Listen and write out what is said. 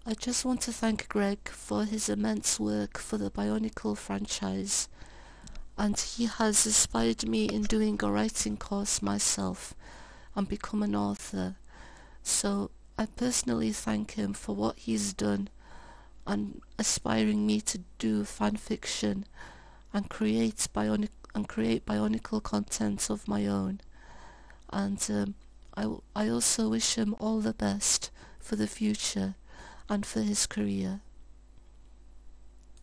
I just want to thank Greg for his immense work for the Bionicle franchise, and he has inspired me in doing a writing course myself and become an author. So I personally thank him for what he's done and inspiring me to do fan fiction and create Bionicle content of my own. And I also wish him all the best for the future and for his career.